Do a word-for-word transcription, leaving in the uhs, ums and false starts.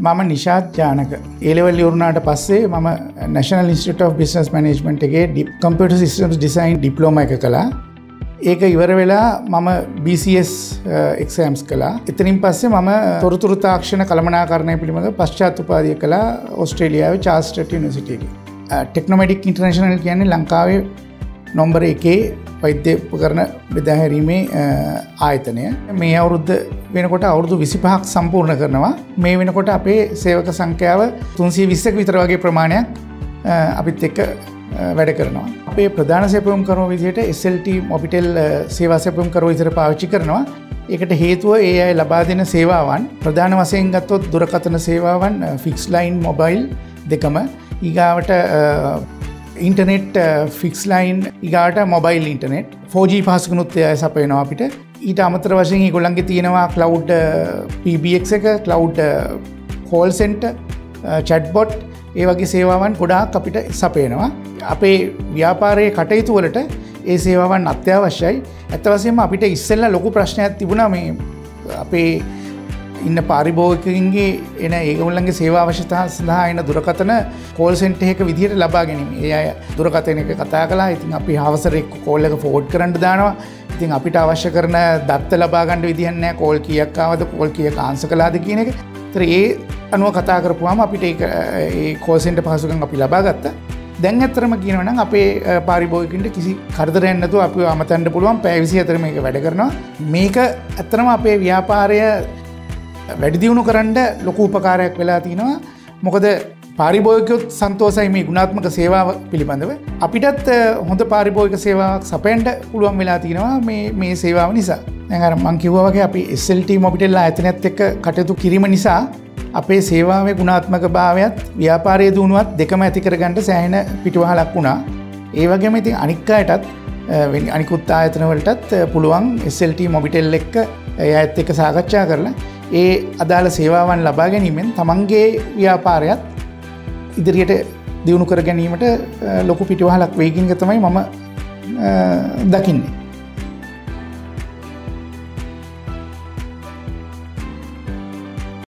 මම නිශාත් ජානක ඒ ලෙවල් ඉවරනාට පස්සේ මම National Institute of Business Management එකේ Computer Systems Design Diploma එක කළා. ඒක ඉවර වෙලා මම B C S exams කළා. එතනින් පස්සේ මම තොරතුරු තාක්ෂණ කළමනාකරණය පිළිබඳව පශ්චාත් උපාධිය කළා ඕස්ට්‍රේලියාවේ චාල්ස් ස්ට්‍රේට් යුනිවර්සිටි එකේ. ටෙක්නොමැටික් ඉන්ටර්නැෂනල් කියන්නේ ලංකාවේ නම්බර එකේ වෛද්‍ය උපකරණ බෙදා හැරීමේ ආයතනය. මේ අවුරුද්ද වෙනකොට අවුරුදු විසිපහක් සම්පූර්ණ කරනවා. මේ වෙනකොට අපේ සේවක සංඛ්‍යාව තුන්සිය විස්සක විතර වගේ ප්‍රමාණයක් අපිත් එක්ක වැඩ කරනවා. අපේ ප්‍රධාන සැපයුම්කරුවෝ විදිහට S L T Mobitel සේවා සැපයුම්කරුවෝ විදිහට පාවිච්චි කරනවා. ඒකට හේතුව ඒ අය ලබා දෙන සේවාවන් ප්‍රධාන වශයෙන් ගත්තොත් දුරකථන සේවාවන් ෆික්ස් ලයින් මොබයිල් දෙකම ඊගාවට ඉන්ටර්නෙට් ෆික්ස් ලයින් ඊගාට මොබයිල් ඉන්ටර්නෙට් four G පහසුකනුත් එය සපයනවා අපිට. ඊට අමතර වශයෙන් ඒගොල්ලන්ගේ තියෙනවා cloud P B X එක cloud call center chatbot ඒ වගේ සේවාවන් ගොඩාක් අපිට සපයනවා. අපේ ව්‍යාපාරයේ කටයුතු වලට ඒ සේවාවන් අත්‍යවශ්‍යයි. ඇත්ත වශයෙන්ම අපිට ඉස්සෙල්ලා ලොකු ප්‍රශ්නයක් තිබුණා මේ අපේ ඉන්න පාරිභෝගිකයින්ගේ එන ඒගොල්ලන්ගේ සේවා අවශ්‍යතාව සඳහා එන දුරකථන කෝල් සෙන්ටර් එක විදිහට ලබා ගැනීම. ඒ අය දුරකථන එක කතා කළා. ඉතින් අපි අවසර එක්ක කෝල් එක ෆෝවර්ඩ් කරන්න දානවා. ඉතින් අපිට අවශ්‍ය කරන දත්ත ලබා ගන්න විදිහක් නැහැ. කෝල් කීයක් ආවද, කෝල් කීයක් ආන්සර් කළාද කියන එක. ඒතර ඒ අනුව කතා කරපුවාම අපිට ඒක ඒ කෝල් සෙන්ටර් පහසුකම් අපි ලබා ගත්තා. දැන් ඇත්තටම කියනවා නම් අපේ පාරිභෝගිකින්ට කිසි කරදරයක් නැතුව අපිව අමතන්න පුළුවන්. පැය විසිහතර මේක වැඩ කරනවා. මේක ඇත්තටම අපේ ව්‍යාපාරය වැඩි දියුණු කරන්න ලොකු උපකාරයක් වෙලා තිනවා. මොකද පාරිභෝගිකයොත් සන්තෝෂයි මේ ගුණාත්මක සේවාව පිළිබඳව. අපිටත් හොඳ පාරිභෝගික සේවාවක් සපයන්න පුළුවන් වෙලා තිනවා මේ මේ සේවාව නිසා. දැන් අර මම කිව්වා වගේ අපි S L T Mobitel ආයතනයත් එක්ක කටයුතු කිරීම නිසා අපේ සේවාවේ ගුණාත්මක භාවයත් ව්‍යාපාරයේ දියුණුවත් දෙකම ඇති කරගන්න සෑහෙන පිටුවහලක් වුණා. ඒ වගේම ඉතින් අනික් අයටත් අනිකුත් ආයතන වලටත් පුළුවන් S L T Mobitel එක්ක එයාත් එක්ක සාකච්ඡා කරලා ඒ අදාළ සේවාවන් ලබා ගැනීමෙන් තමන්ගේ ව්‍යාපාරයත් ඉදිරියට දියුණු කර ගැනීමට ලොකු පිටුවහලක් වෙයි කියන එක තමයි මම දකින්නේ.